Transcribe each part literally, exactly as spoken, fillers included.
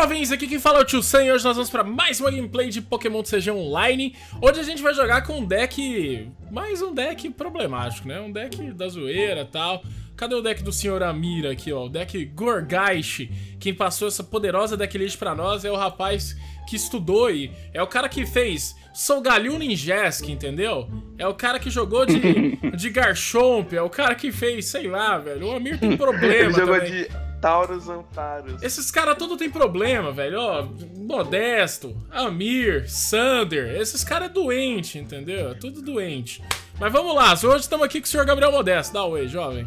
jovens, aqui quem fala é o Tio Sam e hoje nós vamos para mais uma gameplay de Pokémon C G Online, onde a gente vai jogar com um deck, mais um deck problemático, né? Um deck da zoeira e tal. Cadê o deck do senhor Amir aqui, ó? O deck Gourgeist. Quem passou essa poderosa decklist pra nós é o rapaz que estudou e é o cara que fez Solgaleo Ninjask, entendeu? É o cara que jogou de, de Garchomp, é o cara que fez, sei lá, velho. O Amir tem problema jogou também. de Taurus Ampharos. Esses caras todos tem problema, velho. Ó, Modesto, Amir, Sander. Esses caras é doente, entendeu? É tudo doente. Mas vamos lá, hoje estamos aqui com o senhor Gabriel Modesto. Dá um oi, jovem.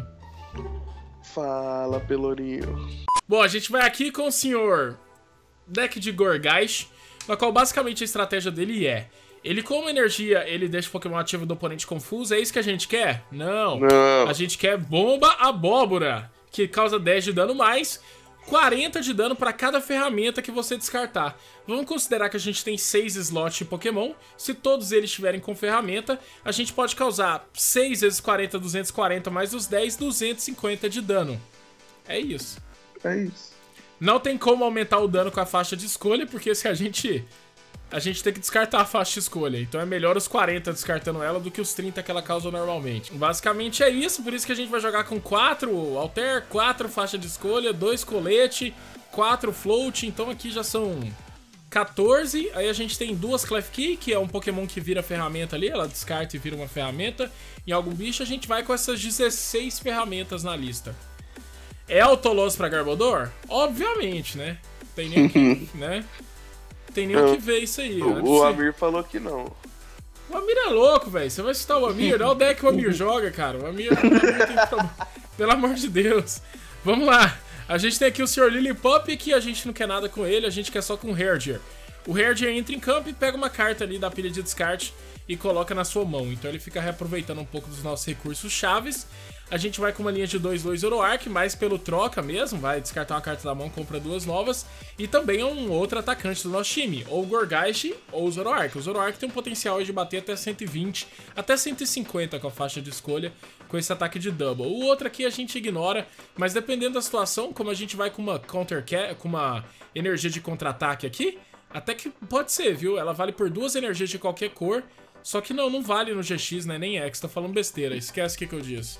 Fala, Pelourinho. Bom, a gente vai aqui com o senhor deck de Gourgeist, na qual basicamente a estratégia dele é: ele com uma energia, ele deixa o Pokémon ativo do oponente confuso. É isso que a gente quer? Não. Não. A gente quer Bomba Abóbora, que causa dez de dano mais quarenta de dano para cada ferramenta que você descartar. Vamos considerar que a gente tem seis slots de Pokémon. Se todos eles estiverem com ferramenta, a gente pode causar seis vezes quarenta, duzentos e quarenta, mais os dez, duzentos e cinquenta de dano. É isso. É isso. Não tem como aumentar o dano com a faixa de escolha, porque se a gente... A gente tem que descartar a faixa de escolha. Então é melhor os quarenta descartando ela do que os trinta que ela causa normalmente. Basicamente é isso, por isso que a gente vai jogar com quatro Alter, quatro faixa de escolha, dois colete, quatro float. Então aqui já são quatorze. Aí a gente tem duas Klefki, que é um Pokémon que vira ferramenta ali. Ela descarta e vira uma ferramenta. Em algum bicho a gente vai com essas dezesseis ferramentas na lista. É Autoloss pra Garbodor? Obviamente, né? Tem nem que, né? Tem nem o que ver isso aí. O, o Amir falou que não. O Amir é louco, velho. Você vai citar o Amir? Não é o deck que o Amir joga, cara. O Amir, o Amir tem problema. Pelo amor de Deus. Vamos lá. A gente tem aqui o senhor Lilipop, que a gente não quer nada com ele, a gente quer só com o Herdier. O Herdier entra em campo e pega uma carta ali da pilha de descarte e coloca na sua mão. Então ele fica reaproveitando um pouco dos nossos recursos chaves. A gente vai com uma linha de dois dois Zoroark, mais pelo troca mesmo, vai descartar uma carta da mão, compra duas novas. E também é um outro atacante do nosso time, ou o Gourgeist ou o Zoroark. O Zoroark tem um potencial de bater até cento e vinte, até cento e cinquenta com a faixa de escolha, com esse ataque de double. O outro aqui a gente ignora, mas dependendo da situação, como a gente vai com uma counter com uma energia de contra-ataque aqui, até que pode ser, viu? Ela vale por duas energias de qualquer cor, só que não, não vale no G X, né? Nem X, tô falando besteira, esquece o que, que eu disse.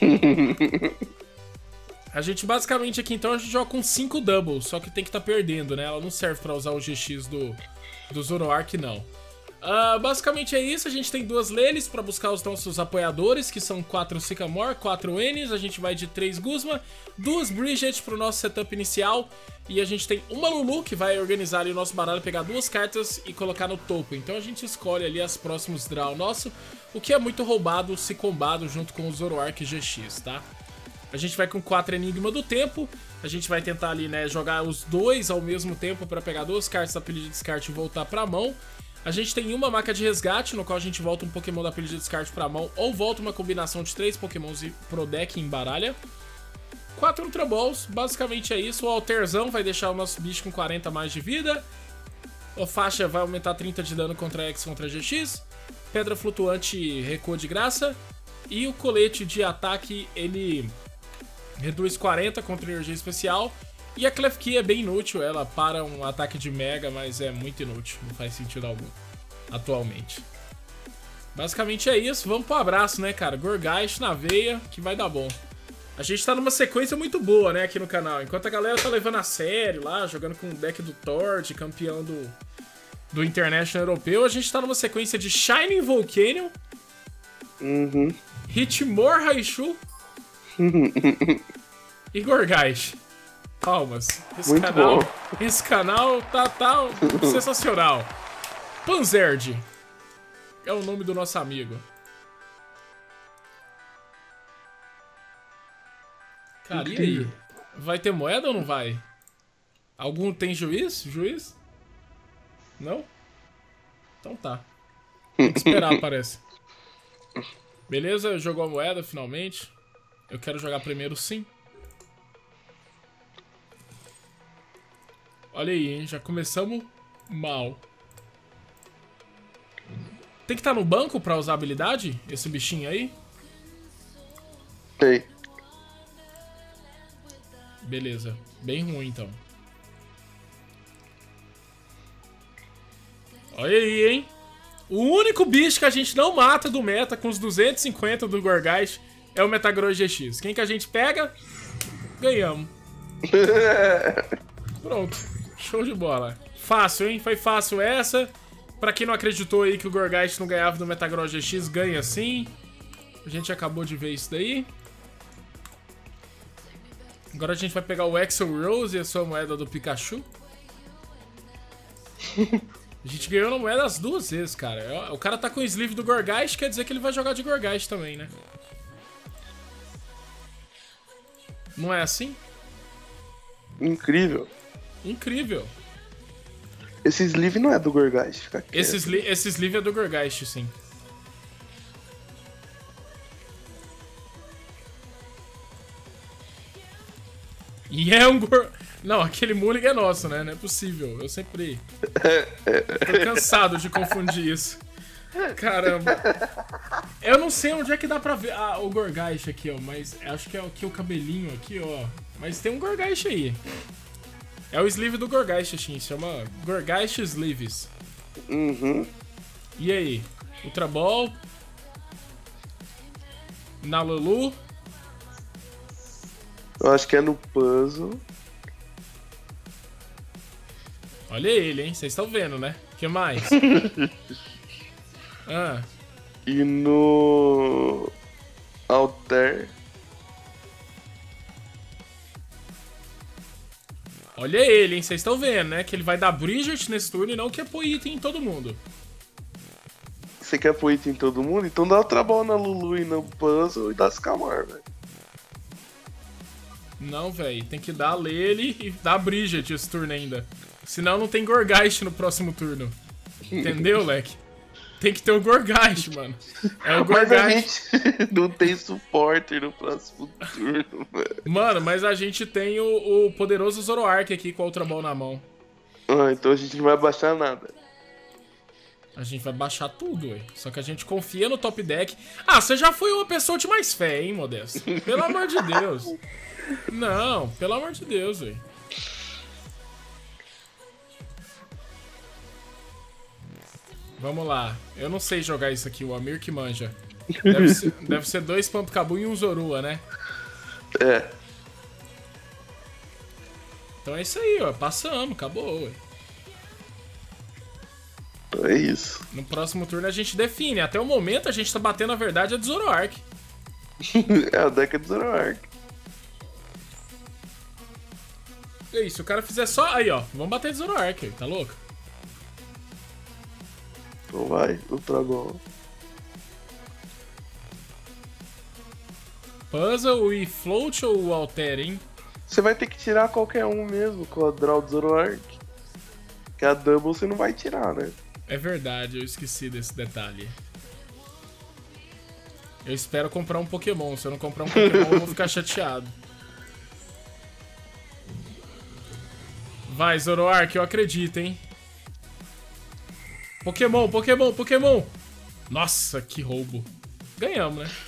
A gente basicamente aqui então a gente joga com cinco doubles, só que tem que estar tá perdendo, né? Ela não serve pra usar o G X do, do Zoroark, não. Uh, basicamente é isso, a gente tem duas Lelis pra buscar os nossos apoiadores, que são quatro Sycamore, quatro N's, a gente vai de três Guzma, duas Bridget pro nosso setup inicial, e a gente tem uma Lulu que vai organizar ali o nosso baralho, pegar duas cartas e colocar no topo. Então a gente escolhe ali as próximos draw nosso, o que é muito roubado se combado junto com o Zoroark G X, tá? A gente vai com quatro Enigma do Tempo, a gente vai tentar ali, né, jogar os dois ao mesmo tempo pra pegar duas cartas da pilha de descarte e voltar pra mão. A gente tem uma Maca de Resgate, no qual a gente volta um Pokémon da pilha de descarte pra mão, ou volta uma combinação de três Pokémons pro deck e embaralha. quatro Ultra Balls, basicamente é isso. O Alterzão vai deixar o nosso bicho com quarenta mais de vida. A faixa vai aumentar trinta de dano contra X contra G X. Pedra Flutuante recua de graça. E o colete de ataque, ele reduz quarenta contra energia especial. E a Klefki é bem inútil, ela para um ataque de Mega, mas é muito inútil, não faz sentido algum, atualmente. Basicamente é isso, vamos pro abraço, né, cara? Gourgeist na veia, que vai dar bom. A gente tá numa sequência muito boa, né, aqui no canal. Enquanto a galera tá levando a sério lá, jogando com o deck do Tord, campeão do, do International Europeu, a gente tá numa sequência de Shining Volcanion, Uhum. Hitmore Raichu e Gourgeist. Palmas. Esse Muito canal, bom. esse canal tá, tá sensacional. Panzerd é o nome do nosso amigo. Cara, e aí? Vai ter moeda ou não vai? Algum tem juiz? Juiz? Não? Então tá. Tem que esperar, parece. Beleza, jogou a moeda finalmente. Eu quero jogar primeiro, sim. Olha aí, hein? Já começamos mal. Tem que estar no banco pra usar a habilidade? Esse bichinho aí? Sei. Beleza. Bem ruim, então. Olha aí, hein? O único bicho que a gente não mata do meta com os duzentos e cinquenta do Gorgaish é o Metagross G X. Quem que a gente pega? Ganhamos. Pronto. Show de bola. Fácil, hein? Foi fácil essa. Pra quem não acreditou aí que o Gorgaish não ganhava do Metagross G X, ganha sim. A gente acabou de ver isso daí. Agora a gente vai pegar o Axel Rose e a sua moeda do Pikachu. A gente ganhou na moeda as duas vezes, cara. O cara tá com o sleeve do Gorgaish, quer dizer que ele vai jogar de Gorgaish também, né? Não é assim? Incrível. Incrível. Esse sleeve não é do Gorgaish, fica quieto. Esse, sli esse sleeve é do Gorgaish, sim. E é um Gor... Não, aquele Mulligan é nosso, né? Não é possível. Eu sempre... Tô cansado de confundir isso. Caramba. Eu não sei onde é que dá pra ver ah, o Gorgaish aqui, ó. Mas acho que é aqui o cabelinho aqui, ó. Mas tem um Gorgaish aí. É o sleeve do Gorgaish, assim. Chama Gorgaish Sleeves. Uhum. E aí? Ultra Ball. Nalulu. Eu acho que é no puzzle. Olha ele, hein? Vocês estão vendo, né? O que mais? ah. E no... Alter. Olha ele, hein? Vocês estão vendo, né? Que ele vai dar Bridget nesse turno e não quer pôr item em todo mundo. Você quer pôr item em todo mundo? Então dá outra bola na Lulu e no puzzle e dá Scamar, velho. Não, velho. Tem que dar Lele e dar Bridget esse turno ainda. Senão não tem Gorgaish no próximo turno. Entendeu, leque? Tem que ter o Gorgaish, mano. É o Gorgaish. Mas a gente não tem suporte no próximo turno, velho. Mano, mas a gente tem o, o poderoso Zoroark aqui com a Ultra Ball na mão. Ah, então a gente não vai baixar nada. A gente vai baixar tudo, ué. Só que a gente confia no top deck. Ah, você já foi uma pessoa de mais fé, hein, Modesto? Pelo amor de Deus. Não, pelo amor de Deus, ué. Vamos lá. Eu não sei jogar isso aqui, o Amir que manja. Deve ser, deve ser dois Pampkabu e um Zorua, né? É. Então é isso aí, ó. Passamos, acabou, ué. É isso. No próximo turno a gente define. Até o momento a gente tá batendo a verdade a de Zoroark. É, o deck é do Zoroark. E aí, se o cara fizer só... Aí, ó. Vamos bater de Zoroark, tá louco? Então vai, Ultra Ball. Puzzle e Float ou Alter, hein? Você vai ter que tirar qualquer um mesmo com a draw do Zoroark. Que a Double você não vai tirar, né? É verdade, eu esqueci desse detalhe. Eu espero comprar um Pokémon. Se eu não comprar um Pokémon, eu vou ficar chateado. Vai, Zoroark, eu acredito, hein? Pokémon, Pokémon, Pokémon! Nossa, que roubo. Ganhamos, né?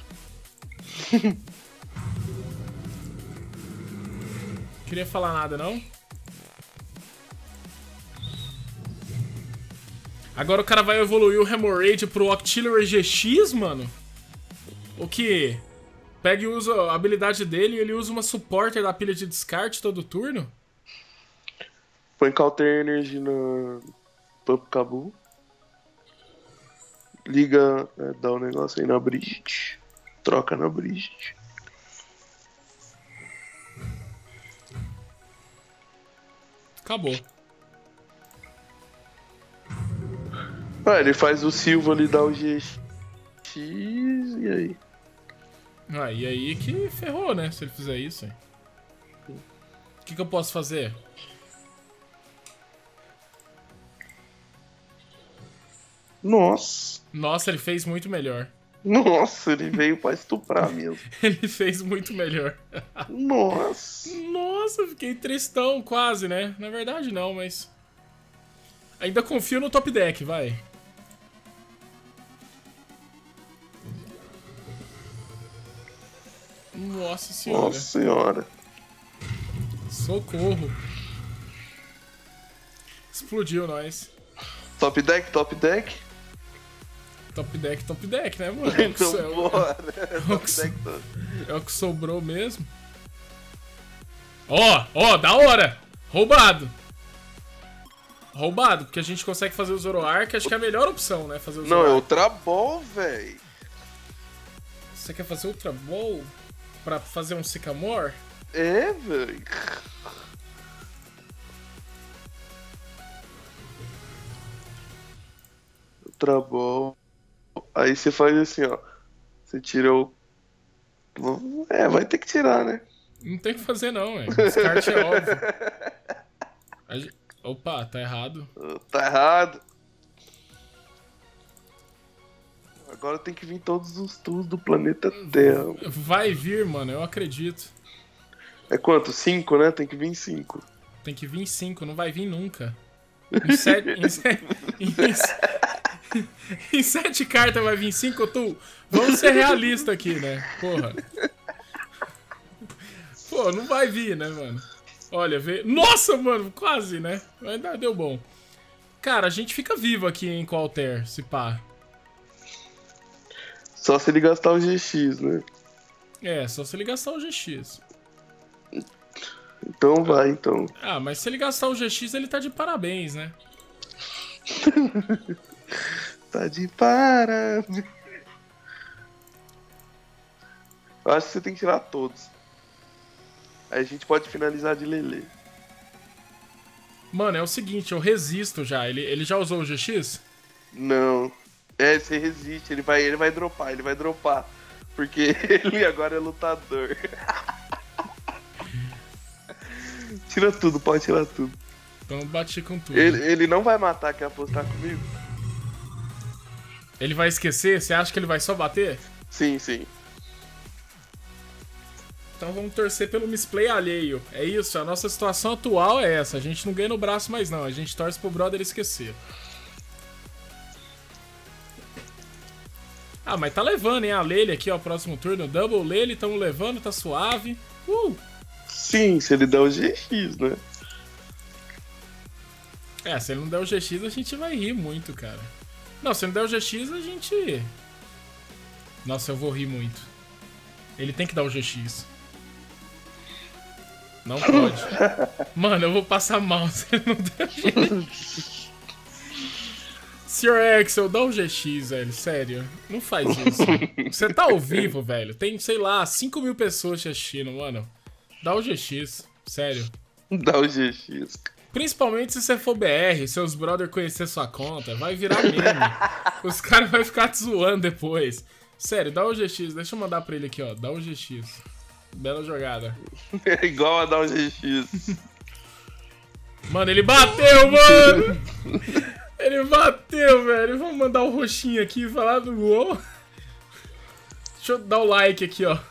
Queria falar nada, não? Agora o cara vai evoluir o Hemorrhage pro Octillery G X, mano? O que? Pega e usa a habilidade dele e ele usa uma Supporter da pilha de descarte todo turno? Põe Counter Energy no Pampkabu. Liga, é, dá um negócio aí na Brigitte. Troca na Brigitte. Acabou. Ah, ele faz o Silva ali, dá o G X e aí? Ah, e aí que ferrou, né? Se ele fizer isso. O que, que eu posso fazer? Nossa. Nossa, ele fez muito melhor. Nossa, ele veio pra estuprar mesmo. Ele fez muito melhor. Nossa. Nossa, fiquei tristão quase, né? Na verdade não, mas... Ainda confio no top deck, vai. Nossa senhora. Nossa senhora. Socorro. Explodiu nós. Top deck, top deck? Top deck, top deck, né, mano? É o que, Então, so... bora. é o Top que, so... deck, top. é o que sobrou mesmo. Ó, ó, da hora! Roubado! Roubado, porque a gente consegue fazer o Zoroark, acho que é a melhor opção, né? Fazer o Não, é Zoroark. Ultra Ball, velho. Você quer fazer Ultra Ball pra fazer um Sycamore? É, velho. Ultra Ball. Aí você faz assim, ó. Você tira o... É, vai ter que tirar, né? Não tem o que fazer não, velho. Descarte é óbvio. A gente... Opa, tá errado. Tá errado. Agora tem que vir todos os tools do planeta Terra. Vai vir, mano, eu acredito. É quanto? Cinco, né? Tem que vir cinco. Tem que vir cinco, não vai vir nunca. Em sete, em sete, em, em sete cartas vai vir cinco, tu? Vamos ser realistas aqui, né? Porra. Pô, não vai vir, né, mano? Olha, vê... Nossa, mano, quase, né? Ainda deu bom. Cara, a gente fica vivo aqui, hein, com o Alter, se pá. Só se ele gastar o G X, né? É, só se ele gastar o G X. Então vai, então. Ah, mas se ele gastar o G X, ele tá de parabéns, né? Tá de parabéns. Eu acho que você tem que tirar todos. Aí a gente pode finalizar de Lele. Mano, é o seguinte, eu resisto já. Ele, ele já usou o G X? Não. É, você resiste, ele vai, ele vai dropar, ele vai dropar. Porque ele agora é lutador. Tira tudo, pode tirar tudo. Então eu bati com tudo. Ele, ele não vai matar, quer apostar comigo? Ele vai esquecer? Você acha que ele vai só bater? Sim, sim. Então vamos torcer pelo misplay alheio. É isso, a nossa situação atual é essa. A gente não ganha no braço mais não, a gente torce pro brother esquecer. Ah, mas tá levando, hein? A Lele aqui, ó, próximo turno. Double Lele, tamo levando, tá suave. Uh! Sim, se ele der o G X, né? É, se ele não der o G X, a gente vai rir muito, cara. Não, se ele não der o G X, a gente... Nossa, eu vou rir muito. Ele tem que dar o G X. Não pode. Mano, eu vou passar mal se ele não der o G X. senhor Axel, dá o G X, velho. Sério. Não faz isso. Você tá ao vivo, velho. Tem, sei lá, cinco mil pessoas te assistindo, mano. Dá o G X. Sério. Dá o G X. Principalmente se você for B R, seus brother conhecer sua conta, vai virar meme. Os caras vão ficar te zoando depois. Sério, dá o G X. Deixa eu mandar pra ele aqui, ó. Dá o G X. Bela jogada. É igual a dar o G X. Mano, ele bateu, mano! Ele bateu, velho. Vamos mandar o roxinho aqui e falar do gol. Deixa eu dar o like aqui, ó.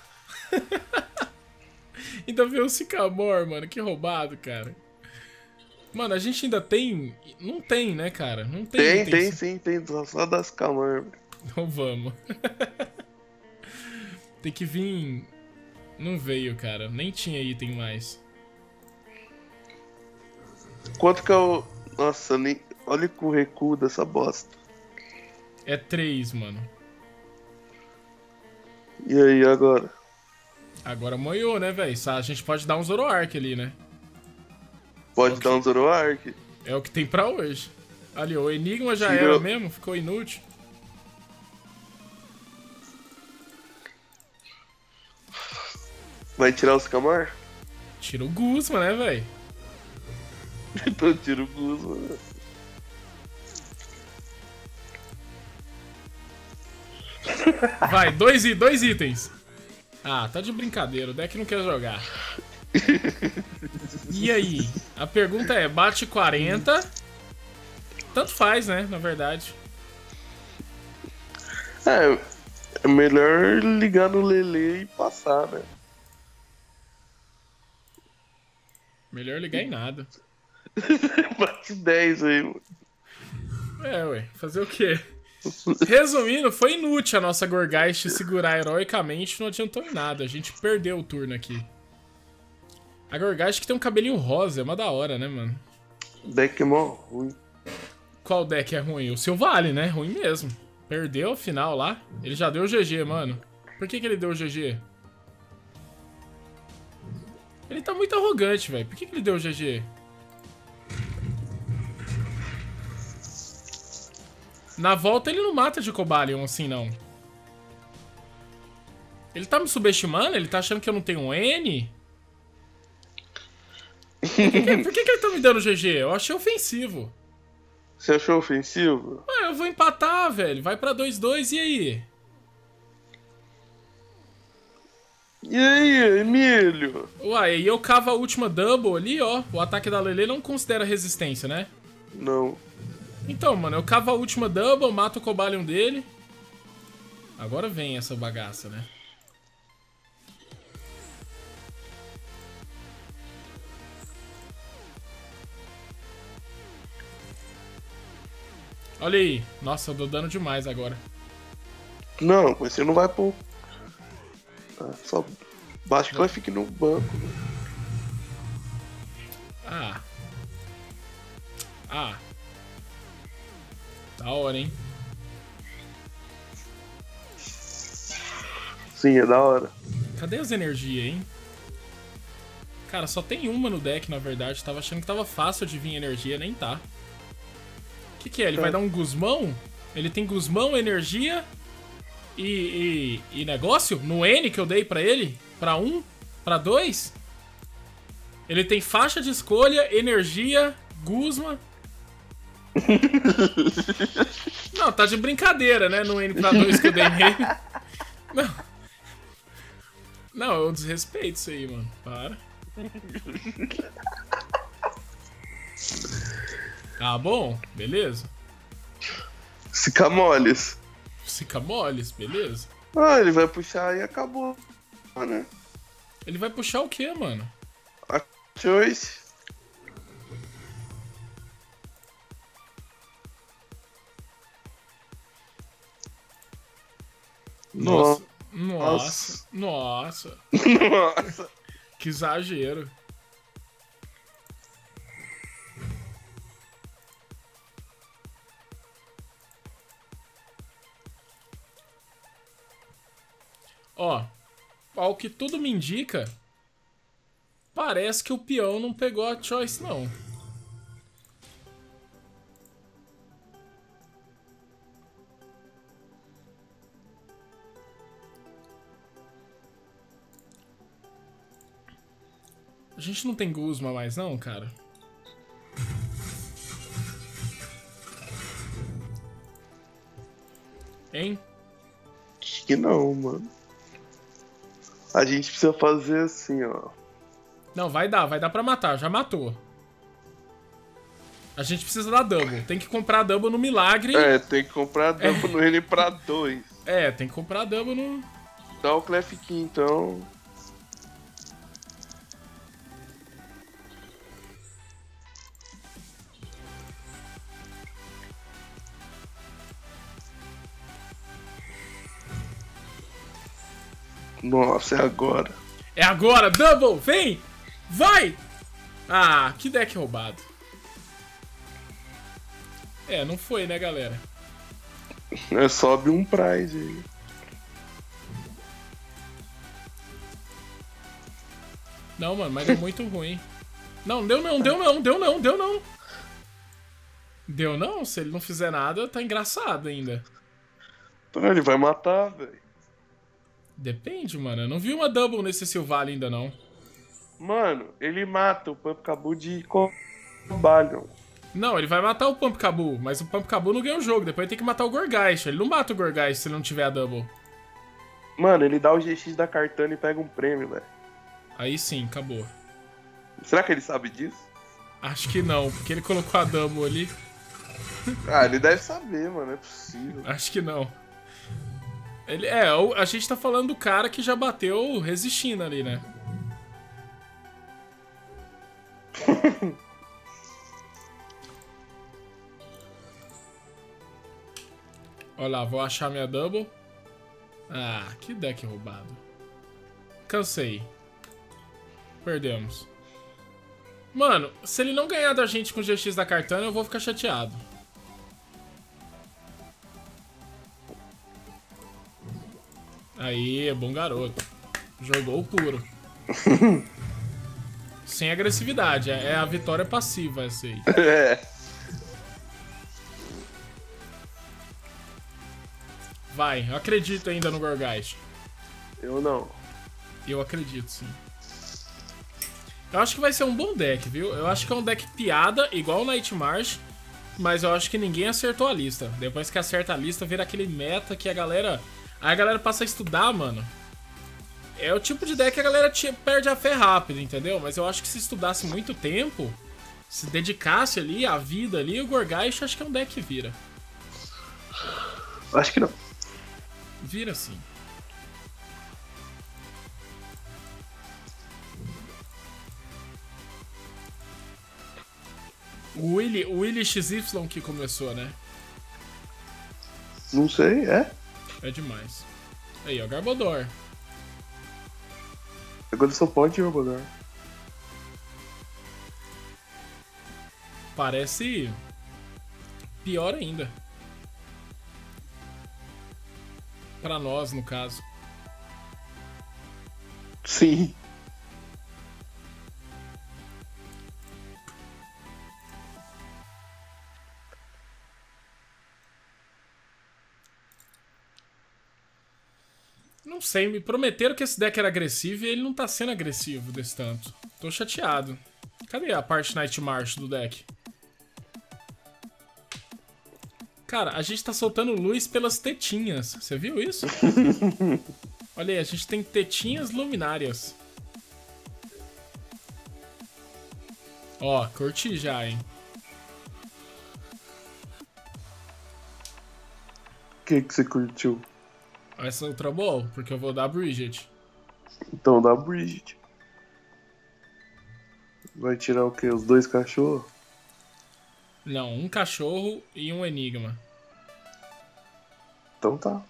Ainda veio o Sycamore, mano. Que roubado, cara. Mano, a gente ainda tem... Não tem, né, cara? Não tem. Tem, não tem, tem sim. Tem só das Sycamore. Então vamos. Tem que vir... Não veio, cara. Nem tinha item mais. Quanto que é o... Nossa, nem... olha o recuo dessa bosta. É três, mano. E aí, agora? Agora moiou, né, velho? A gente pode dar um Zoroark ali, né? Pode Okay. dar um Zoroark. É o que tem pra hoje. Ali, o Enigma já Tirou. era mesmo, ficou inútil. Vai tirar os Sycamore? Tira o Guzma, né, velho? Então tira o Guzma. Vai, dois, dois itens. Ah, tá de brincadeira, o deck não quer jogar. E aí? A pergunta é, bate quarenta? Tanto faz, né, na verdade. É, é melhor ligar no Lele e passar, né? Melhor ligar em nada. Bate dez aí, mano. É, ué, fazer o quê? Resumindo, foi inútil a nossa Gourgeist segurar heroicamente, não adiantou em nada. A gente perdeu o turno aqui. A Gourgeist que tem um cabelinho rosa, é uma da hora, né, mano? Deck é mó ruim. qual deck é ruim? O seu vale, né? Ruim mesmo. Perdeu a final lá. Ele já deu o G G, mano. Por que que ele deu o G G? Ele tá muito arrogante, velho. Por que que ele deu o G G? Na volta ele não mata de Cobalion assim, não. Ele tá me subestimando? Ele tá achando que eu não tenho um N? Por que, que, por que, que ele tá me dando G G? Eu achei ofensivo. Você achou ofensivo? Ué, eu vou empatar, velho. Vai pra dois dois, e aí? E aí, Emílio? Uai, e eu cavo a última double ali, ó. O ataque da Lele não considera resistência, né? Não. Então, mano, eu cavo a última double, mato o Cobalion dele. Agora vem essa bagaça, né? Olha aí. Nossa, eu tô dando demais agora. Não, mas você não vai pôr. Ah, só basta que ela fique no banco. Ah. Ah. Da hora, hein? Sim, é da hora. Cadê as energias, hein? Cara, só tem uma no deck, na verdade. Tava achando que tava fácil de vir energia, nem tá. O que que é? Ele É. vai dar um Guzmão? Ele tem Guzmão, energia e, e, e negócio? No N que eu dei pra ele? Pra um? Pra dois? Ele tem faixa de escolha, energia, Guzma. Não, tá de brincadeira, né? No N pra dois que eu dei nele. Não. Não, eu desrespeito isso aí, mano. Para. Tá bom, beleza. Fica moles. Fica moles, beleza. Ah, ele vai puxar e acabou. Ah, né? Ele vai puxar o quê, mano? A choice. Nossa. Nossa. Nossa. Nossa. Nossa. Que exagero. Ó, ao que tudo me indica, parece que o peão não pegou a choice, não. A gente não tem Guzma mais, não, cara? Hein? Acho que não, mano. A gente precisa fazer assim, ó. Não, vai dar, vai dar pra matar, já matou. A gente precisa da double. Tem que comprar a double no milagre. É, tem que comprar double no N pra dois. É, tem que comprar a double no... Dá o Clef Key, então. Nossa, é agora. É agora, double, vem! Vai! Ah, que deck roubado. É, não foi, né, galera? É, sobe um prize aí. Não, mano, mas é muito ruim. Não, deu não, deu não, deu não, deu não. Deu não? Se ele não fizer nada, tá engraçado ainda. Então ele vai matar, velho. Depende, mano. Eu não vi uma double nesse Silvally ainda, não. Mano, ele mata o Pump Cabu de Cobalion. Não, ele vai matar o Pump Cabu, mas o Pump Cabu não ganha o jogo. Depois ele tem que matar o Gorgeist. Ele não mata o Gorgeist se ele não tiver a double. Mano, ele dá o G X da Cartana e pega um prêmio, velho. Aí sim, acabou. Será que ele sabe disso? Acho que não, porque ele colocou a double ali. Ah, ele deve saber, mano. É possível. Acho que não. Ele, é, a gente tá falando do cara que já bateu resistindo ali, né? Olha lá, vou achar minha double. Ah, que deck roubado. Cansei. Perdemos. Mano, se ele não ganhar da gente com o G X da Cartana, eu vou ficar chateado. Aí, bom garoto. Jogou o puro. Sem agressividade. É a vitória passiva essa aí. É. Vai, eu acredito ainda no Gorgeist. Eu não. Eu acredito, sim. Eu acho que vai ser um bom deck, viu? Eu acho que é um deck piada, igual o Night March, mas eu acho que ninguém acertou a lista. Depois que acerta a lista, vira aquele meta que a galera... Aí a galera passa a estudar, mano. É o tipo de deck que a galera perde a fé rápido, entendeu? Mas eu acho que se estudasse muito tempo, se dedicasse ali, a vida ali, o Gorgeist acho que é um deck que vira. Acho que não. Vira sim. O Willy, o Willy X Y que começou, né? Não sei, é? É demais. Aí, ó, Garbodor. Agora só pode ir, Garbodor. Parece pior ainda. Pra nós, no caso. Sim. Não sei, me prometeram que esse deck era agressivo e ele não tá sendo agressivo desse tanto. Tô chateado. Cadê a parte Night March do deck? Cara, a gente tá soltando luz pelas tetinhas. Você viu isso? Olha aí, a gente tem tetinhas luminárias. Ó, curti já, hein? O que que você curtiu? Essa Ultra Ball, porque eu vou dar Bridget. Então dá Bridget. Vai tirar o quê? Os dois cachorros? Não, um cachorro e um enigma. Então tá.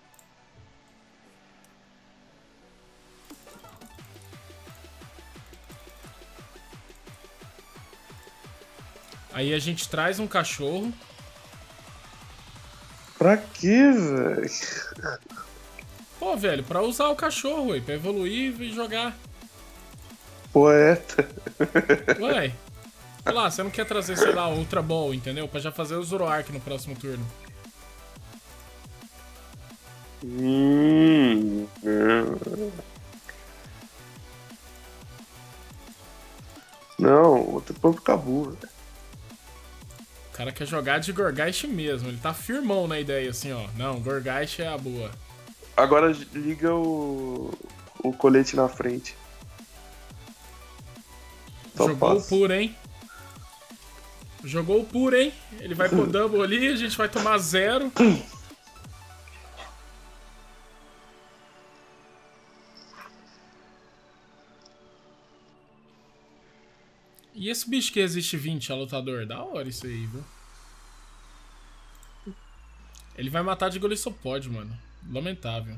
Aí a gente traz um cachorro. Pra quê, velho? Pô, velho, pra usar o cachorro, ué, pra evoluir e jogar. Poeta. Ué, lá, você não quer trazer, sei lá, Ultra Ball, entendeu? Pra já fazer o Zoroark no próximo turno. Hum. Não, vou ter pro Cabu, velho. O cara quer jogar de Gorgeist mesmo, ele tá firmão na ideia, assim, ó. Não, Gorgeist é a boa. Agora liga o. o colete na frente. Só Jogou passa. o puro, hein? Jogou o puro, hein? Ele vai pro double ali, a gente vai tomar zero. E esse bicho que existe vinte, a lutador? Da hora isso aí, viu? Ele vai matar de Golisopod, mano. Lamentável.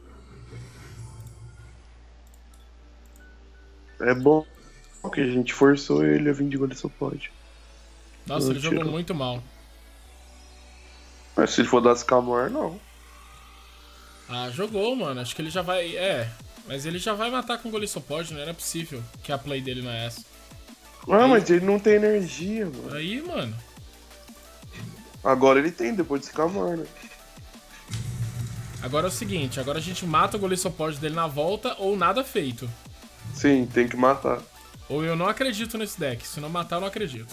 É bom que a gente forçou ele a vir de Golisopod. Nossa, Não ele jogou tirou. muito mal. Mas se ele for dar Scamor, não. Ah, jogou, mano. Acho que ele já vai... É, mas ele já vai matar com Golisopod, não era possível que a play dele não é essa. Ah, Aí- mas ele não tem energia, mano. Aí, mano... Agora ele tem, depois de Scamor, né? Agora é o seguinte, agora a gente mata o Golisopod dele na volta ou nada feito. Sim, tem que matar. Ou eu não acredito nesse deck. Se não matar, eu não acredito.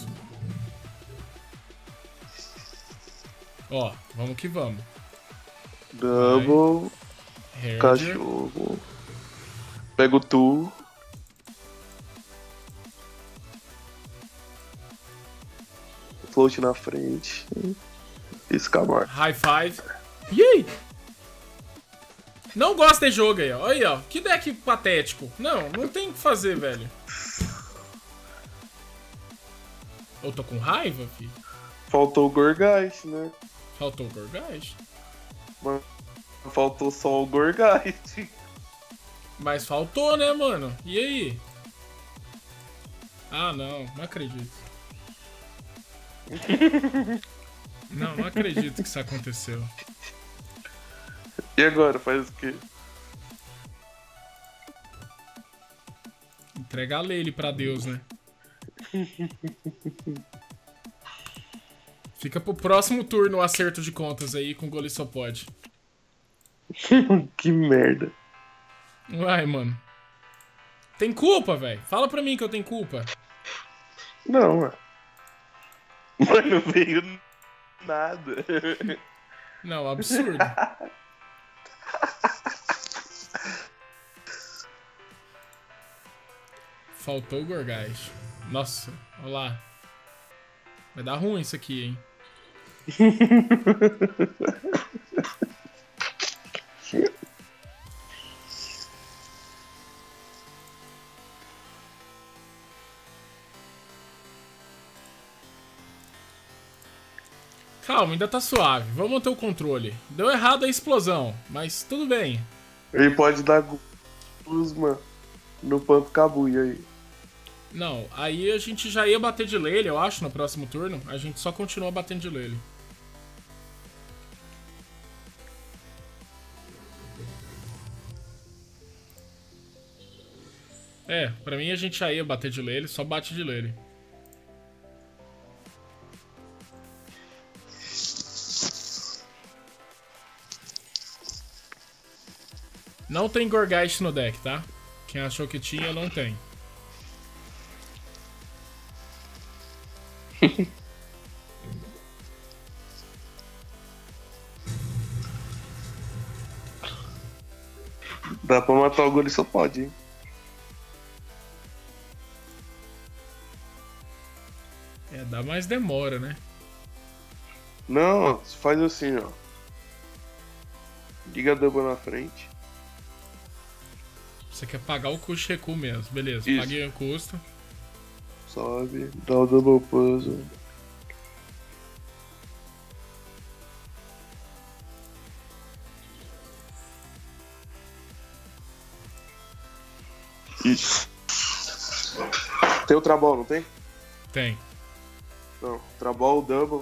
Ó, vamos que vamos. Double, Herder. cachorro. Pega o tu. Float na frente. E Scamor. High five. Yay! Não gosta de jogo aí, ó. Olha aí, ó. Que deck patético. Não, não tem o que fazer, velho. Eu tô com raiva, filho. Faltou o Gorgeist, né? Faltou o Gorgeist. Mas faltou só o Gorgeist. Mas faltou, né, mano? E aí? Ah, não. Não acredito. Não, não acredito que isso aconteceu. E agora, faz o quê? Entregar Lele pra Deus, né? Fica pro próximo turno o acerto de contas aí com o Gole só pode. Que merda. Uai, mano. Tem culpa, velho. Fala pra mim que eu tenho culpa. Não, mano. Mas não veio nada. Não, absurdo. Faltou o Gorgais. Nossa, olha lá. Vai dar ruim isso aqui, hein? Calma, ainda tá suave. Vamos manter o controle. Deu errado a explosão, mas tudo bem. Ele pode dar Guzman no Pump Cabuia aí. Não, aí a gente já ia bater de Lele, eu acho, no próximo turno. A gente só continua batendo de Lele. É, pra mim a gente já ia bater de Lele, só bate de Lele. Não tem Gorgeist no deck, tá? Quem achou que tinha, não tem. Dá pra matar o Gole só pode, hein? É, dá mais demora, né? Não, faz assim, ó. Liga a double na frente. Você quer pagar o custo de recuo mesmo. Beleza, Isso. paguei o custo. Sobe, dá o double puzzle. Isso. Tem o Trabol, não tem? Tem. Não, Trabol, double.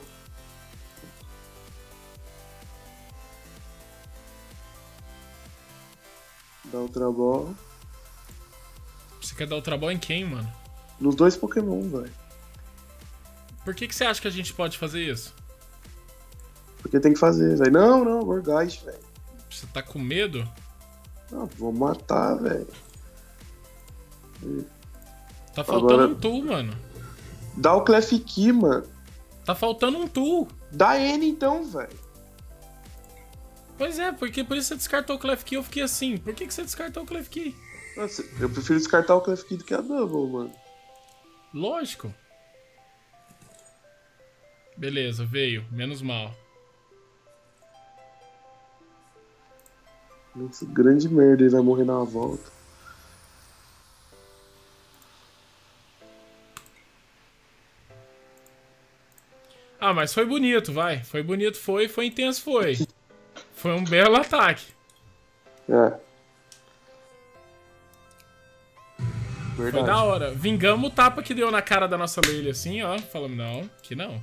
Dá o Trabol. Você quer dar o trabalho em quem, mano? Nos dois Pokémon, velho. Por que, que você acha que a gente pode fazer isso? Porque tem que fazer, velho. Não, não, Gorgeist, velho. Você tá com medo? Não, vou matar, velho. Tá faltando Agora- um tool, mano. Dá o Clef Key, mano. Tá faltando um tool. Dá N então, velho. Pois é, porque por isso você descartou o Clef Key, eu fiquei assim. Por que, que você descartou o Clef Key? Nossa, eu prefiro descartar o Clef Key do que a double, mano. Lógico. Beleza, veio. Menos mal. Nossa, grande merda, ele vai morrer na volta. Ah, mas foi bonito, vai. Foi bonito, foi. Foi intenso, foi. Foi um belo ataque. É. Foi Verdade. da hora. Vingamos o tapa que deu na cara da nossa Lele assim, ó. Falamos, não, que não.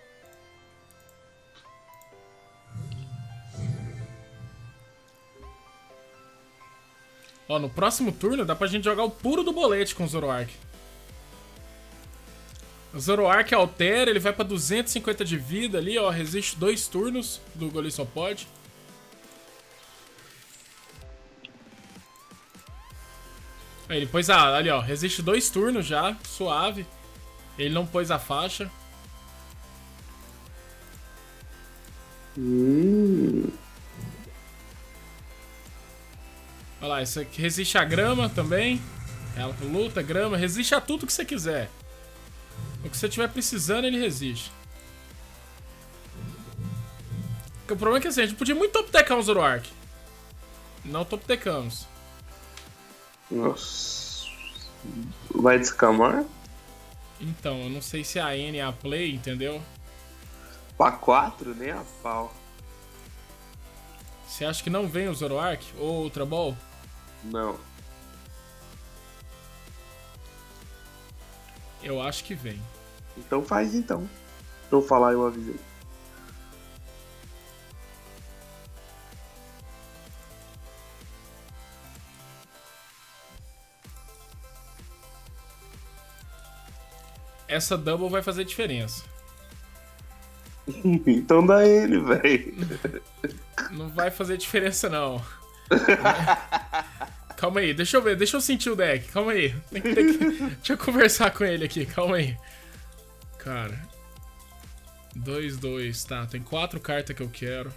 Ó, no próximo turno dá pra gente jogar o puro do bolete com o Zoroark. O Zoroark altera, ele vai pra duzentos e cinquenta de vida ali, ó. Resiste dois turnos do Gole só pode. Aí ele pôs a... Ali, ó. Resiste dois turnos já, suave. Ele não pôs a faixa. Hum. Olha lá, esse aqui resiste a grama também. Ela luta, grama, resiste a tudo que você quiser. O que você estiver precisando, ele resiste. O problema é que assim, a gente podia muito top-deckar um Zoroark. Não top-deckamos. Nossa. Vai descamar? Então, eu não sei se a N é a play, entendeu? Pra quatro, nem a pau. Você acha que não vem o Zoroark? Ou Ultra Ball? Não. Eu acho que vem. Então faz então. Pra eu falar, eu avisei. Essa double vai fazer diferença. Então dá ele, velho. Não vai fazer diferença, não. Calma aí, deixa eu ver, deixa eu sentir o deck. Calma aí. Tem que, tem que... Deixa eu conversar com ele aqui, calma aí. Cara. dois, dois, tá. Tem quatro cartas que eu quero.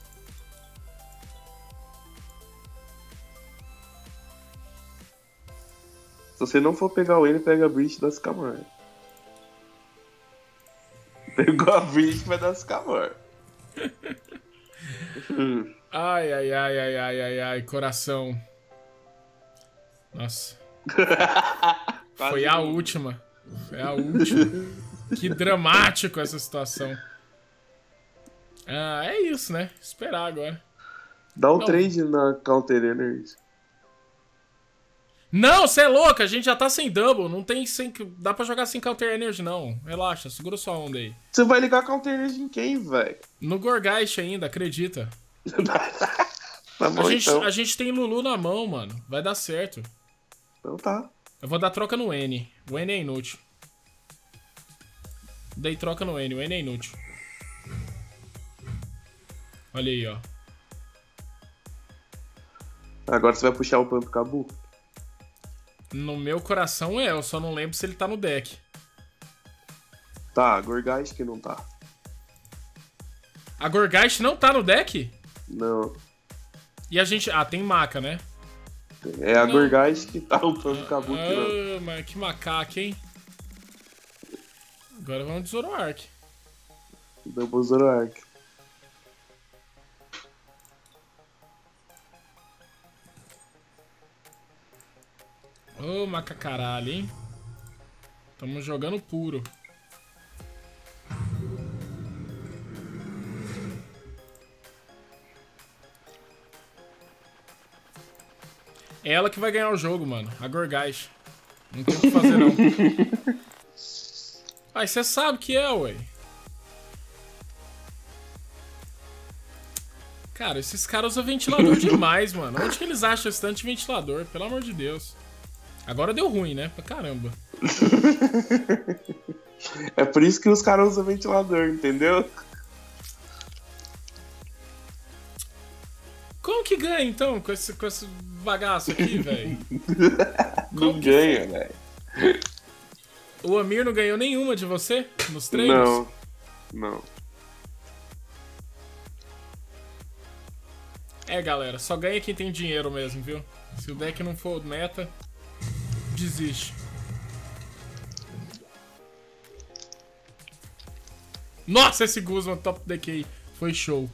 Se você não for pegar o N, pega a Breach das Camar. Pegou a Breach, vai dar Camar. Ai, ai, ai, ai, ai, ai, ai, coração. Nossa. Foi a última. Foi a última. Que dramático essa situação. Ah, é isso, né? Esperar agora. Dá um Não. trade na Counter Energy. Não, você é louco, a gente já tá sem double, não tem sem... Dá pra jogar sem Counter Energy, não. Relaxa, segura sua onda aí. Você vai ligar a Counter Energy em quem, velho? No Gorgeist ainda, acredita. Tá bom, a, gente, então. a gente tem Lulu na mão, mano. Vai dar certo. Então tá. Eu vou dar troca no N. O N é inútil. Dei troca no N, o N é inútil. Olha aí, ó. Agora você vai puxar o Pump Cabu? No meu coração é, eu só não lembro se ele tá no deck. Tá, Gorgeist que não tá. A Gorgeist não tá no deck? Não. E a gente... Ah, tem maca, né? É a Não. Gorgeist que tá, o Pump Cabu que não. Ah, mas que macaco, hein? Agora vamos de Zoroark. Double Zoroark. Ô, maca caralho, hein? Tamo jogando puro. É ela que vai ganhar o jogo, mano. A Gorgeist. Não tem o que fazer, não. Ai, você sabe que é, ué. Cara, esses caras usam ventilador demais, mano. Onde que eles acham esse tanto de ventilador? Pelo amor de Deus. Agora deu ruim, né? Pra caramba. É por isso que os caras usam ventilador, entendeu? Como que ganha, então, com esse, com esse bagaço aqui, velho? Não ganha, velho. O Amir não ganhou nenhuma de você nos treinos? Não, não. É, galera, só ganha quem tem dinheiro mesmo, viu? Se o deck não for meta, desiste. Nossa, esse Guzman top D K foi show.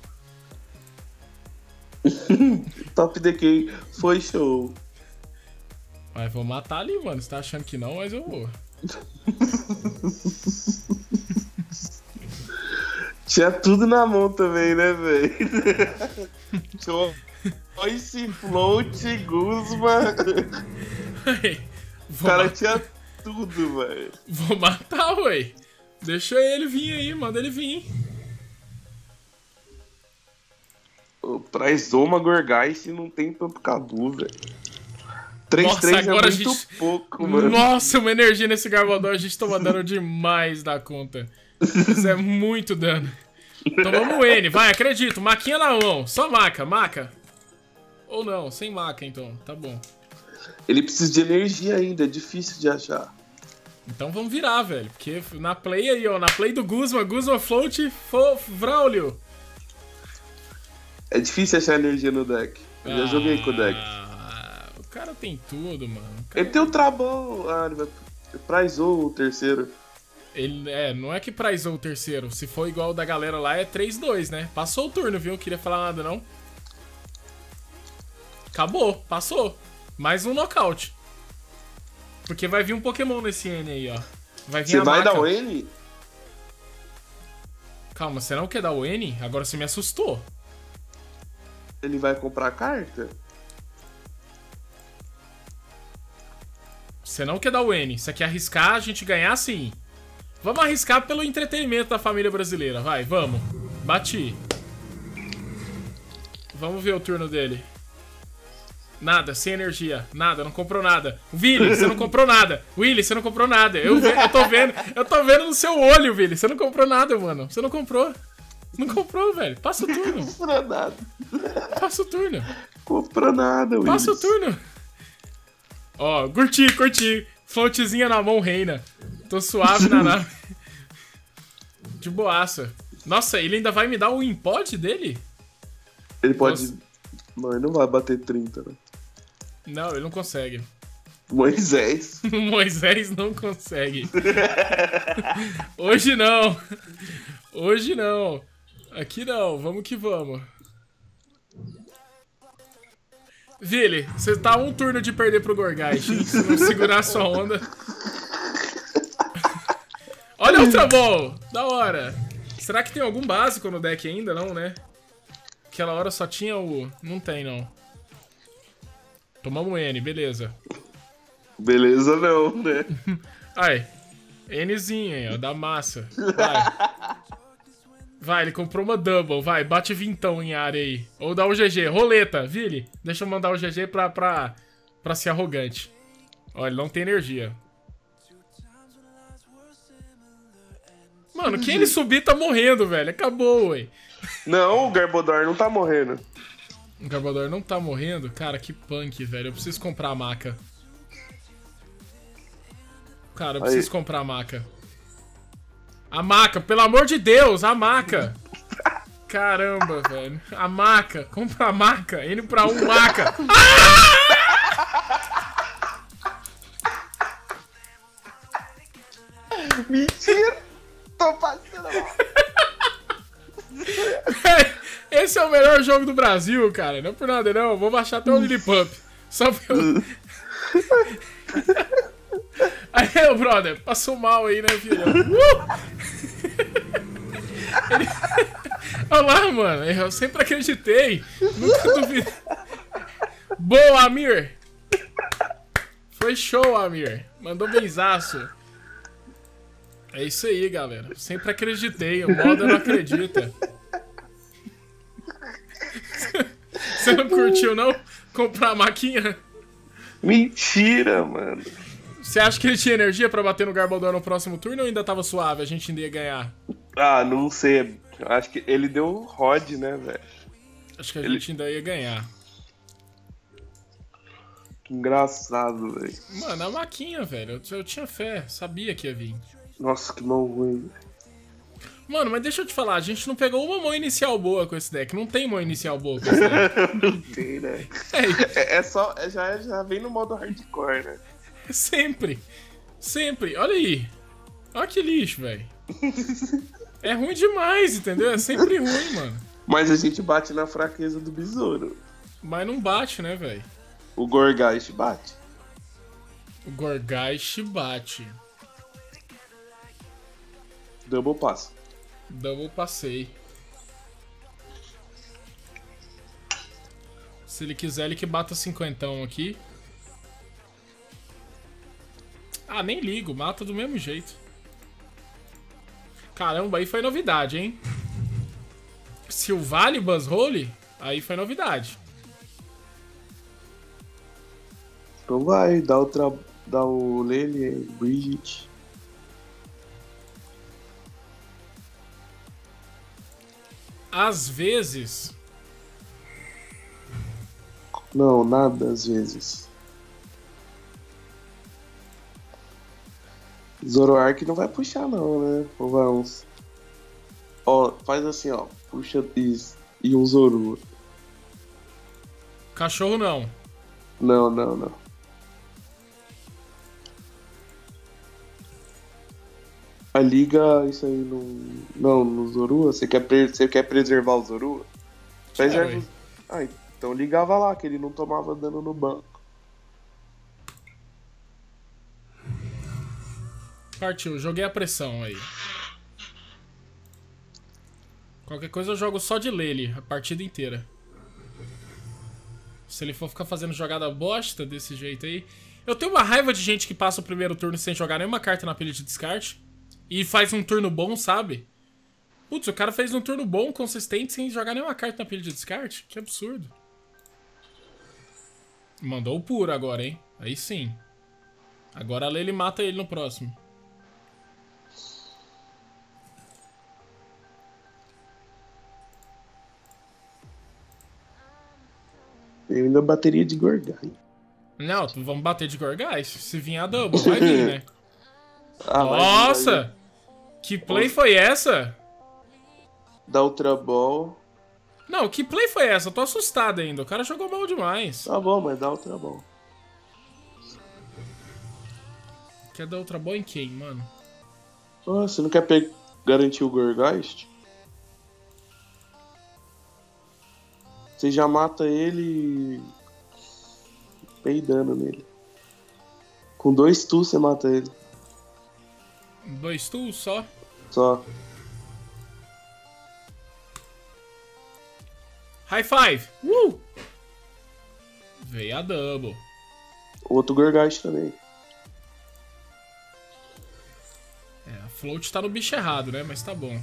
Top D K foi show. Mas vou matar ali, mano. Você tá achando que não, mas eu vou. Tinha tudo na mão também, né, velho? Choice, Float, Guzman. O cara ma- tinha tudo, velho. Vou matar, ué. Deixa ele vir aí, manda ele vir. Traz uma Gorgeist e não tem Pump Cabu, velho. três três é agora a muito gente- pouco, mano. Nossa, uma energia nesse Garbodor, a gente toma dano demais da conta. Isso é muito dano. Então vamos o N, vai, acredito. Maquinha na mão, só maca, maca. Ou não, sem maca então, tá bom. Ele precisa de energia ainda, é difícil de achar. Então vamos virar, velho. Porque na play aí, ó, na play do Guzman, Guzman Float, fo, Vraulio. É difícil achar energia no deck. Eu já joguei com o deck. Ah, o cara tem tudo, mano. O cara- Ele tem o Trabão. Ah, ele vai. Prizou o terceiro. Ele, é, não é que prizou o terceiro. Se for igual o da galera lá, é três dois, né? Passou o turno, viu? Não queria falar nada, não. Acabou, passou. Mais um nocaute. Porque vai vir um Pokémon nesse N aí, ó. Vai vir Você a vai maca. dar o N? Calma, você não quer dar o N? Agora você me assustou. Ele vai comprar carta? Você não quer dar o N. Você quer arriscar a gente ganhar sim. Vamos arriscar pelo entretenimento da família brasileira. Vai, vamos. Bati. Vamos ver o turno dele. Nada, sem energia. Nada, não comprou nada. Vili, você não comprou nada. Willy, você não comprou nada. Eu, ve- eu tô vendo, eu tô vendo no seu olho, Vili. Você não comprou nada, mano. Você não comprou. Não comprou, velho. Passa o turno. Comprou nada. Passa o turno. Comprou nada, Willis. Passa o turno. Ó, curti, curti. Fontezinha na mão, reina. Tô suave na nave. De boaça. Nossa, ele ainda vai me dar o impod dele? Ele pode... Nossa. Não, ele não vai bater trinta, né? Não, ele não consegue. Moisés. Moisés não consegue. Hoje não. Hoje não. Aqui não. Vamos que vamos. Vili, você tá a um turno de perder pro Gorgaish, hein? Se não segurar sua onda. Olha o Tramol! Da hora. Será que tem algum básico no deck ainda? Não, né? Aquela hora só tinha o... Não tem, não. Tomamos N, beleza. Beleza não, né? Ai, Nzinho aí, ó, da massa. Vai. Vai, ele comprou uma double. Vai, bate vintão em área aí. Ou dá o G G. Roleta, Vili. Deixa eu mandar o G G pra, pra, pra ser arrogante. Ó, ele não tem energia. Mano, quem ele subir tá morrendo, velho. Acabou, ué. Não, o Garbodor não tá morrendo. O Garbodor não tá morrendo? Cara, que punk, velho. Eu preciso comprar a maca. Cara, eu preciso Aí. comprar a maca. A maca, pelo amor de Deus, a maca. Caramba, velho. A maca, compra a maca. N pra um, maca. Mentira! Tô passando mal. Esse é o melhor jogo do Brasil, cara. Não é por nada, não. Vou baixar até o Lillipump. Só pra eu... Aí, ô, brother, passou mal aí, né, filho? Uh! Ele... Olha lá, mano. Eu sempre acreditei. Nunca duvidei. Boa, Amir. Foi show, Amir. Mandou benzaço. É isso aí, galera. Sempre acreditei. O modo não acredita. Você não curtiu, não? Comprar a maquinha? Mentira, mano. Você acha que ele tinha energia pra bater no Garbodor no próximo turno ou ainda tava suave? A gente ainda ia ganhar? Ah, não sei. Acho que ele deu um rod, né, velho? Acho que a Ele- gente ainda ia ganhar. Que engraçado, velho. Mano, a maquinha, velho. Eu, eu tinha fé. Sabia que ia vir. Nossa, que mão ruim. Mano, mas deixa eu te falar. A gente não pegou uma mão inicial boa com esse deck. Não tem mão inicial boa com esse deck. Não tem, né? É, É, é só. é- Já, já vem no modo hardcore, né? sempre. Sempre. Olha aí. Olha que lixo, velho. É ruim demais, entendeu? É sempre ruim, mano. Mas a gente bate na fraqueza do besouro. Mas não bate, né, velho? O Gorgaish bate. O Gorgaish bate. Double pass. Double passei. Se ele quiser, ele que bata cinquentão aqui. Ah, nem ligo. Mata do mesmo jeito. Caramba, aí foi novidade, hein? Se o Vale Buzzhole, aí foi novidade. Então vai, dá o, tra... dá o Lele, Bridget. Às vezes... Não, nada às vezes. Zoroark não vai puxar não, né? Ou vai uns... Ó, faz assim, ó. Puxa isso. E um Zorua. Cachorro não. Não, não, não. A liga, isso aí não... Não, no Zorua? Você quer, pre... Você quer preservar o Zorua? Preserva... ué. Ah, então ligava lá, que ele não tomava dano no banco. Partiu, joguei a pressão aí. Qualquer coisa eu jogo só de Lele a partida inteira. Se ele for ficar fazendo jogada bosta desse jeito aí... Eu tenho uma raiva de gente que passa o primeiro turno sem jogar nenhuma carta na pilha de descarte. E faz um turno bom, sabe? Putz, o cara fez um turno bom, consistente, sem jogar nenhuma carta na pilha de descarte. Que absurdo. Mandou o puro agora, hein? Aí sim. Agora a Lele mata ele no próximo. Eu ainda bateria de Gorgai. Não, vamos bater de Gorgais. Se vir a double, vai vir, né? Ah, Nossa! vai vir, vai vir. Que play foi essa? Da Ultra Ball. Não, que play foi essa? Eu tô assustado ainda. O cara jogou mal demais. Tá bom, mas dá Ultra Ball. Quer dar outra bola em quem, mano? Ah, você não quer pe- garantir o Gorgeist? Você já mata ele peidando nele. Com dois tu você mata ele. Dois tools só? Só. High five! Uh! Veio a double. Outro Gorgeist também. É, a float tá no bicho errado, né? Mas tá bom.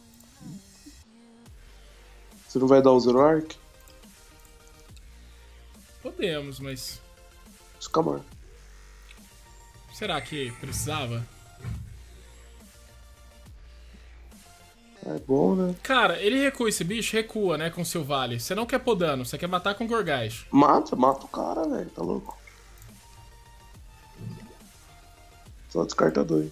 Você não vai dar o Zoroark? Podemos, mas... Escamar. Será que precisava? É bom, né? Cara, ele recua esse bicho? Recua, né? Com seu vale. Você não quer pôr dano, você quer matar com Gorgais. Mata, mata o cara, velho. Tá louco? Só descarta dois.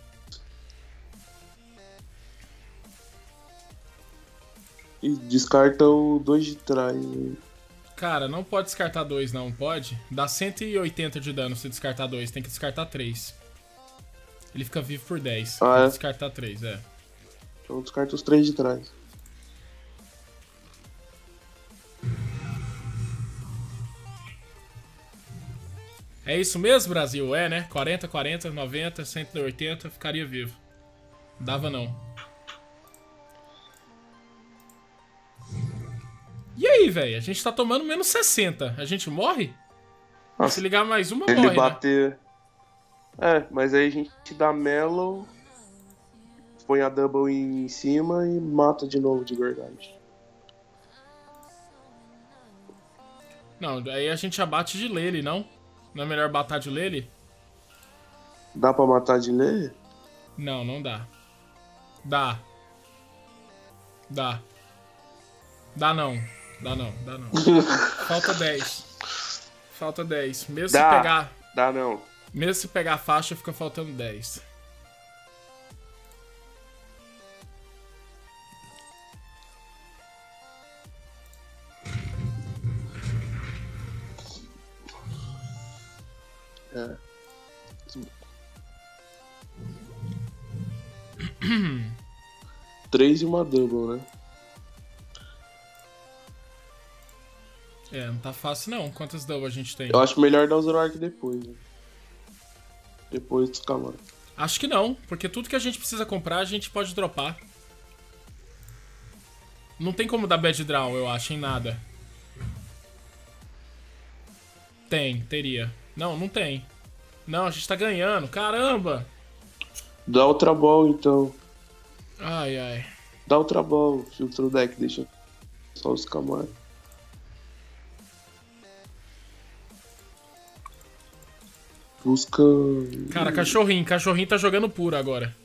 E descarta o dois de trás. Né? Cara, não pode descartar dois, não. Pode? Dá cento e oitenta de dano se descartar dois. Tem que descartar três. Ele fica vivo por dez. Ah, Tem que é? descartar três, é. Então descarta os três de trás. É isso mesmo, Brasil? É, né? quarenta, quarenta, noventa, cento e oitenta, ficaria vivo. Dava não. E aí, velho? A gente tá tomando menos sessenta. A gente morre? Nossa, Se ligar mais uma, ele morre, né? bater. É, mas aí a gente dá Mellow, põe a Double em cima e mata de novo de verdade. Não, aí a gente abate de Lele, não? Não é melhor batar de Lele? Dá pra matar de Lele? Não, não dá. Dá. Dá. Dá não. Dá não, dá não. Falta dez. Falta dez. Mesmo Dá. se pegar... Dá não. Mesmo se pegar a faixa, fica faltando dez. É. Três e uma Double, né? É, não tá fácil não. Quantas double a gente tem? Eu acho melhor dar o Zoroark depois, né? Depois dos Camaro. Acho que não, porque tudo que a gente precisa comprar, a gente pode dropar. Não tem como dar bad draw, eu acho, em nada. Tem, teria. Não, não tem. Não, a gente tá ganhando, caramba! Dá outra ball, então. Ai, ai. Dá outra ball, filtro o deck, deixa só os Camaro. Busca... Cara, cachorrinho, cachorrinho tá jogando puro agora.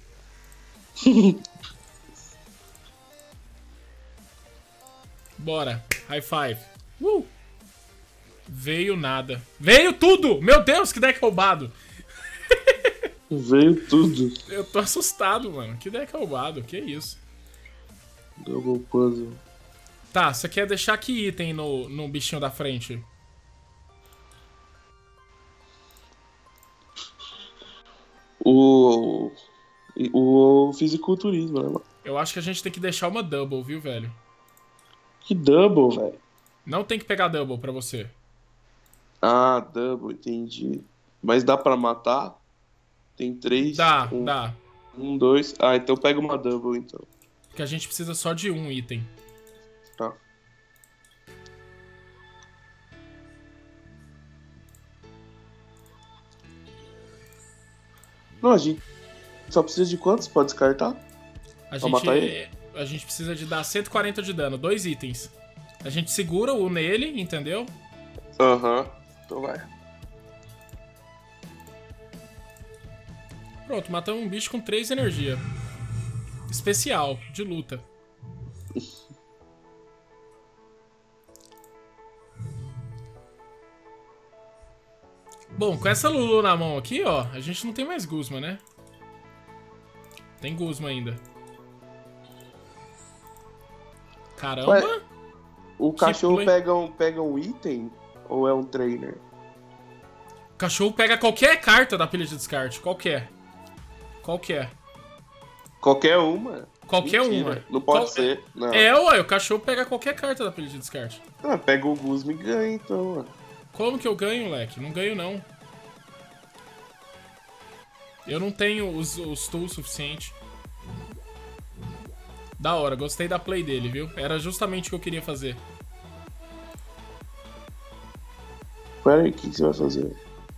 Bora, high five. Uh! Veio nada. Veio tudo! Meu Deus, que deck roubado! Veio tudo. Eu tô assustado, mano. Que deck roubado, que isso? Double puzzle. Tá, você quer deixar que item no, no bichinho da frente? O... O fisiculturismo, né, mano? Eu acho que a gente tem que deixar uma double, viu, velho? Que double, velho. Não tem que pegar double pra você. Ah, double, entendi. Mas dá pra matar? Tem três? Dá, um, dá. Um, dois... Ah, então pega uma double, então. Porque a gente precisa só de um item. Tá. Não, a gente só precisa de quantos? Pode descartar? A Pra matar gente, ele? a gente precisa de dar cento e quarenta de dano, dois itens. A gente segura o nele, entendeu? Aham, uhum. Então vai. Pronto, matamos um bicho com três energia. Especial, de luta. Bom, com essa Lulu na mão aqui, ó, a gente não tem mais Guzma, né? Tem Guzma ainda. Caramba! Ué, o cachorro play... pega, um, pega um item ou é um trainer? O cachorro pega qualquer carta da pilha de descarte. Qualquer. Qualquer. Qualquer uma? Qualquer Mentira, uma. Não pode Qual... ser. Não. É, ué, o cachorro pega qualquer carta da pilha de descarte. Ah, pega o Guzma e ganha, então, ué. Como que eu ganho, moleque? Não ganho, não. Eu não tenho os, os tools suficientes. Da hora, gostei da play dele, viu? Era justamente o que eu queria fazer. Pera aí, o que, que você vai fazer?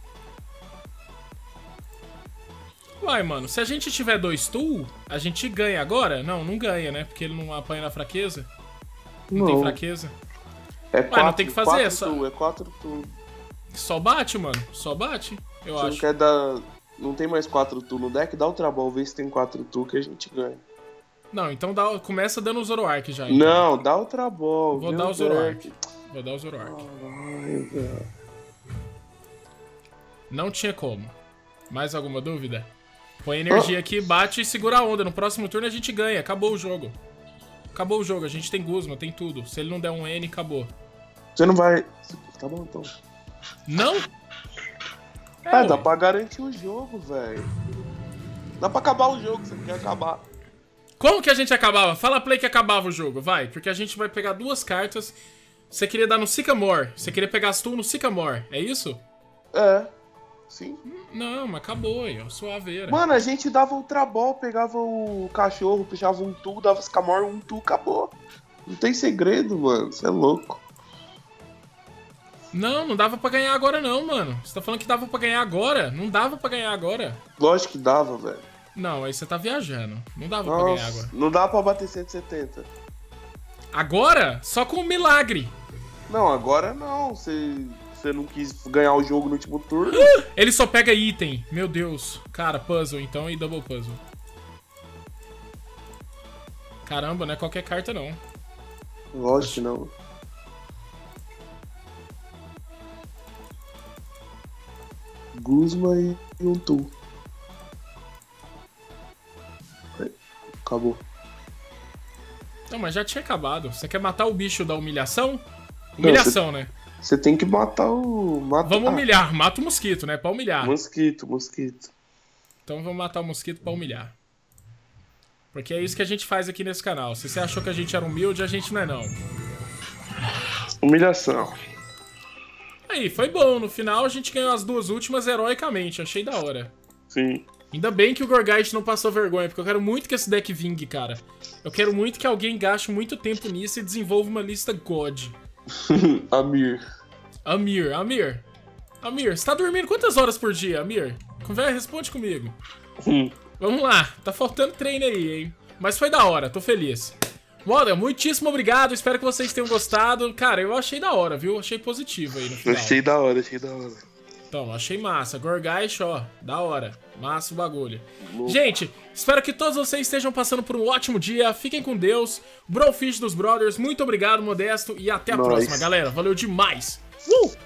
Uai, mano, se a gente tiver dois tools, a gente ganha agora? Não, não ganha, né? Porque ele não apanha na fraqueza. Não, não. tem fraqueza. É Uai, quatro, não tem que fazer, quatro só... tool, é quatro tool. Só bate, mano. Só bate, eu você acho. Não quer dar... Não tem mais quatro tool no deck? Dá o trabalho, vê se tem quatro tool que a gente ganha. Não, então dá, começa dando o Zoroark já. Então. Não, dá o trabalho. Vou dar o Zoroark. Vou dar o Zoroark. Ai, não tinha como. Mais alguma dúvida? Põe energia oh. aqui, bate e segura a onda. No próximo turno a gente ganha. Acabou o jogo. Acabou o jogo. A gente tem Guzma, tem tudo. Se ele não der um N, acabou. Você não vai... Tá bom, então. Não? É, ah, dá pra garantir o jogo, velho. Dá pra acabar o jogo, você não quer acabar. Como que a gente acabava? Fala a play que acabava o jogo, vai. Porque a gente vai pegar duas cartas. Você queria dar no Sycamore. Você queria pegar as Tool no Sycamore. É isso? É. Sim. Não, mas acabou aí, ó. Suaveira. Mano, a gente dava Ultra Ball, pegava o cachorro, puxava um Tool, dava Sycamore, um Tool, acabou. Não tem segredo, mano. Você é louco. Não, não dava pra ganhar agora não, mano. Você tá falando que dava pra ganhar agora? Não dava pra ganhar agora. Lógico que dava, velho. Não, aí você tá viajando. Não dava Nossa, pra ganhar agora. Não dá pra bater cento e setenta. Agora? Só com um milagre. Não, agora não. Você, você não quis ganhar o jogo no último turno. Ele só pega item. Meu Deus. Cara, puzzle então e double puzzle. Caramba, não é qualquer carta não. Lógico que não. Guzma e um Tool. Acabou. Não, mas já tinha acabado. Você quer matar o bicho da humilhação? Humilhação, não, cê, né? Você tem que matar o... Mata... Vamos humilhar. Mata o mosquito, né? Pra humilhar. Mosquito, mosquito. Então vamos matar o mosquito pra humilhar. Porque é isso que a gente faz aqui nesse canal. Se você achou que a gente era humilde, a gente não é não. Humilhação. Aí, foi bom. No final a gente ganhou as duas últimas heroicamente. Achei da hora. Sim. Ainda bem que o Gorgite não passou vergonha, porque eu quero muito que esse deck vingue, cara. Eu quero muito que alguém gaste muito tempo nisso e desenvolva uma lista God. Amir. Amir, Amir. Amir, você tá dormindo quantas horas por dia, Amir? Conversa, responde comigo. Hum. Vamos lá, tá faltando treino aí, hein? Mas foi da hora, tô feliz. Moda, muitíssimo obrigado, espero que vocês tenham gostado. Cara, eu achei da hora, viu? Achei positivo aí no final. Achei da hora, achei da hora. Então, achei massa. Gorgite, ó, da hora. Massa o bagulho. Louco. Gente, espero que todos vocês estejam passando por um ótimo dia. Fiquem com Deus. Brofish dos Brothers, muito obrigado, Modesto. E até a Nice. próxima, galera. Valeu demais. Uh!